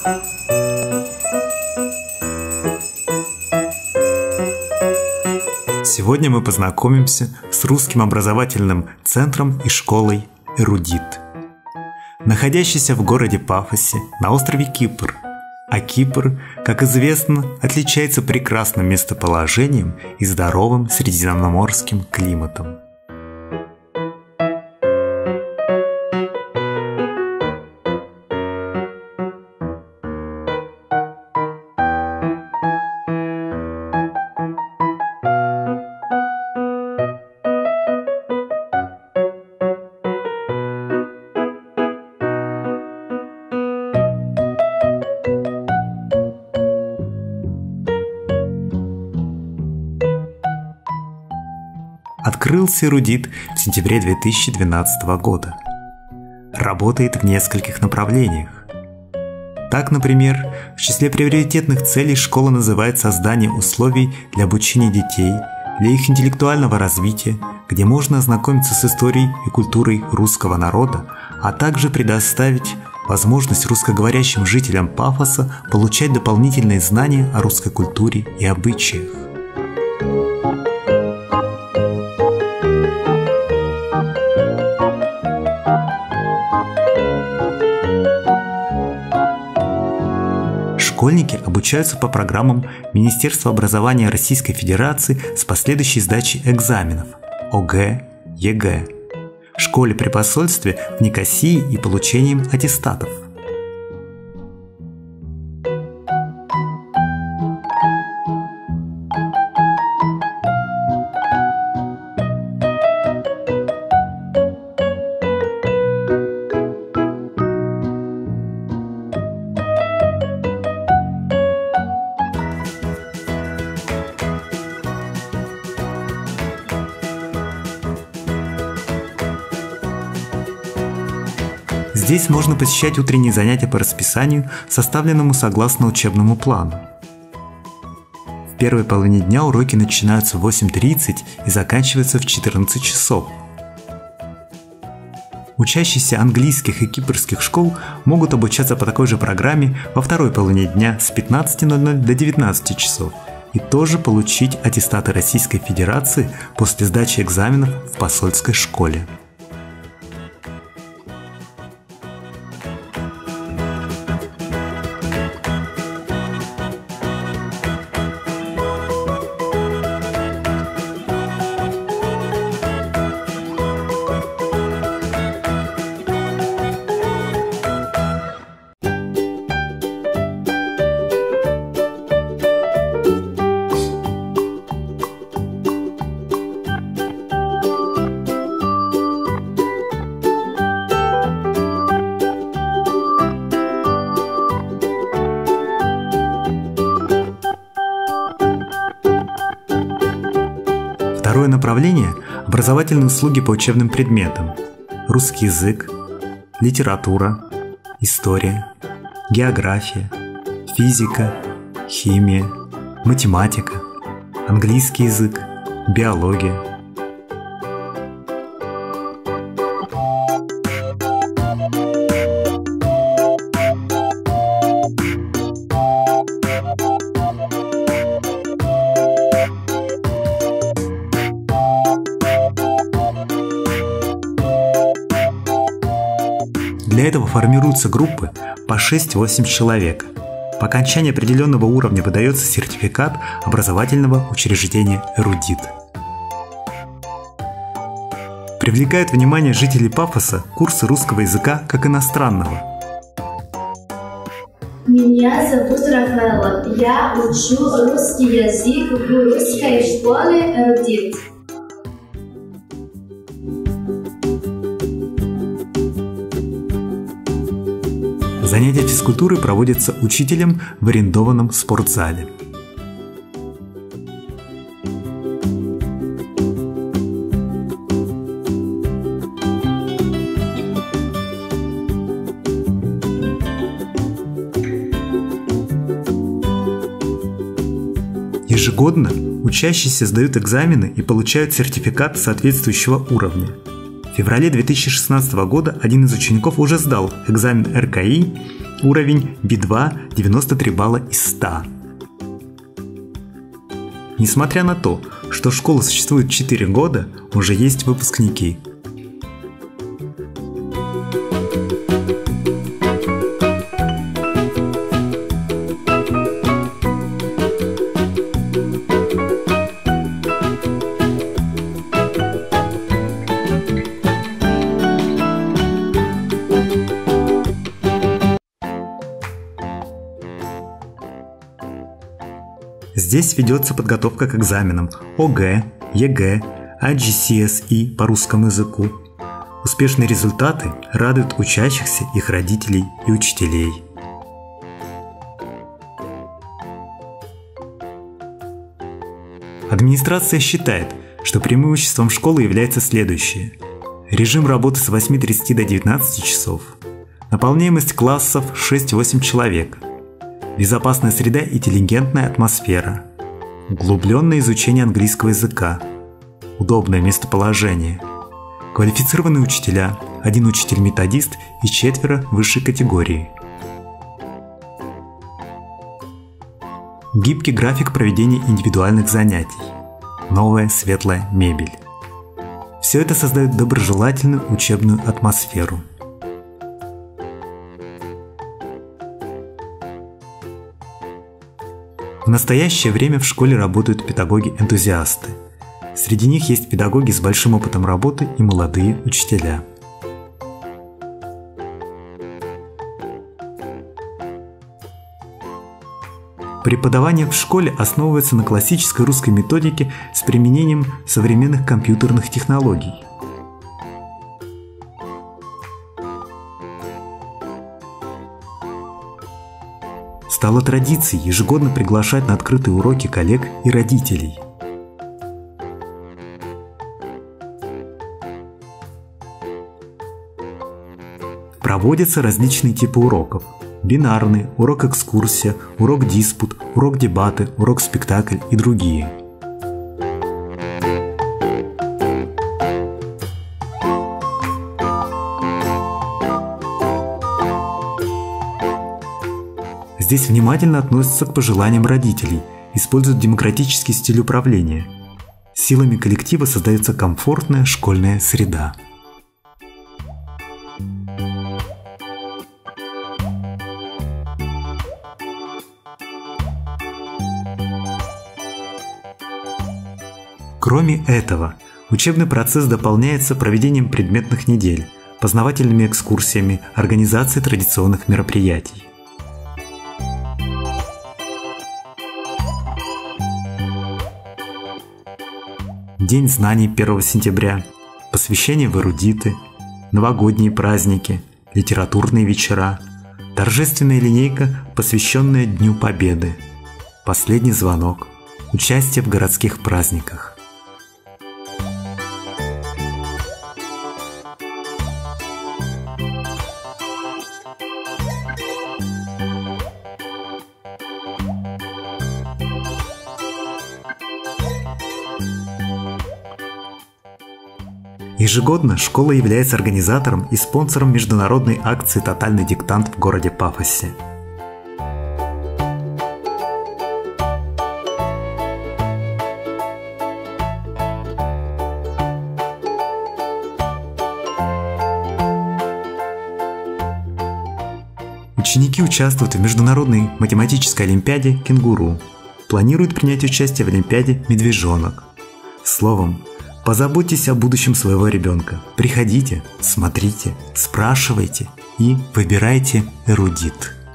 Сегодня мы познакомимся с русским образовательным центром и школой «Эрудит», находящейся в городе Пафосе на острове Кипр. А Кипр, как известно, отличается прекрасным местоположением и здоровым средиземноморским климатом. Открылся «Эрудит» в сентябре 2012 года. Работает в нескольких направлениях. Так, например, в числе приоритетных целей школа называет создание условий для обучения детей, для их интеллектуального развития, где можно ознакомиться с историей и культурой русского народа, а также предоставить возможность русскоговорящим жителям Пафоса получать дополнительные знания о русской культуре и обычаях. Школьники обучаются по программам Министерства образования Российской Федерации с последующей сдачей экзаменов ОГЭ, ЕГЭ, в школе при посольстве в Никосии и получением аттестатов. Здесь можно посещать утренние занятия по расписанию, составленному согласно учебному плану. В первой половине дня уроки начинаются в 8:30 и заканчиваются в 14 часов. Учащиеся английских и кипрских школ могут обучаться по такой же программе во второй половине дня с 15:00 до 19 часов и тоже получить аттестаты Российской Федерации после сдачи экзаменов в посольской школе. Второе направление – образовательные услуги по учебным предметам: русский язык, литература, история, география, физика, химия, математика, английский язык, биология. Для этого формируются группы по 6-8 человек. По окончании определенного уровня выдается сертификат образовательного учреждения «Эрудит». Привлекают внимание жителей Пафоса курсы русского языка как иностранного. Меня зовут Рафаэла. Я учу русский язык в русской школе «Эрудит». Занятия физкультурой проводятся учителем в арендованном спортзале. Ежегодно учащиеся сдают экзамены и получают сертификат соответствующего уровня. В феврале 2016 года один из учеников уже сдал экзамен РКИ Уровень B2 – 93 балла из 100. Несмотря на то, что школа существует 4 года, уже есть выпускники. Здесь ведется подготовка к экзаменам ОГЭ, ЕГЭ, IGCSE по русскому языку. Успешные результаты радуют учащихся, их родителей и учителей. Администрация считает, что преимуществом школы является следующее. Режим работы с 8:30 до 19 часов. Наполняемость классов 6-8 человек. Безопасная среда и интеллигентная атмосфера. Углубленное изучение английского языка. Удобное местоположение. Квалифицированные учителя, 1 учитель-методист и 4 высшей категории. Гибкий график проведения индивидуальных занятий. Новая светлая мебель. Все это создает доброжелательную учебную атмосферу. В настоящее время в школе работают педагоги-энтузиасты. Среди них есть педагоги с большим опытом работы и молодые учителя. Преподавание в школе основывается на классической русской методике с применением современных компьютерных технологий. Стало традицией ежегодно приглашать на открытые уроки коллег и родителей. Проводятся различные типы уроков. Бинарный, урок экскурсия, урок диспут, урок дебаты, урок спектакль и другие. Здесь внимательно относятся к пожеланиям родителей, используют демократический стиль управления. Силами коллектива создается комфортная школьная среда. Кроме этого, учебный процесс дополняется проведением предметных недель, познавательными экскурсиями, организацией традиционных мероприятий. День знаний 1 сентября, посвящение в эрудиты, новогодние праздники, литературные вечера, торжественная линейка, посвященная Дню Победы, последний звонок, участие в городских праздниках. Ежегодно школа является организатором и спонсором международной акции «Тотальный диктант» в городе Пафосе. Ученики участвуют в международной математической олимпиаде «Кенгуру», планируют принять участие в олимпиаде «Медвежонок». Словом, позаботьтесь о будущем своего ребенка. Приходите, смотрите, спрашивайте и выбирайте эрудит.